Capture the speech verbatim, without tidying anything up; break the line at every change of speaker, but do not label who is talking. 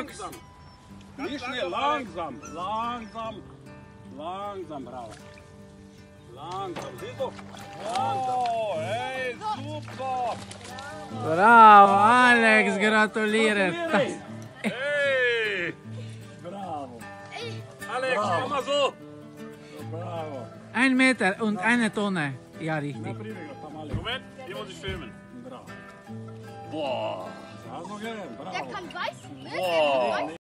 Langsam. Nicht schnell, langsam. Langsam. Langsam, bravo. Langsam, siehst du? Oh, hey, super.
Bravo, Alex, gratuliere.
Hey, bravo. Alex, komm mal so. Bravo.
Ein Meter und eine Tonne. Ja, richtig.
Moment, hier muss ich filmen. Bravo. Boah.
Der kann beißen, ne?
Boah.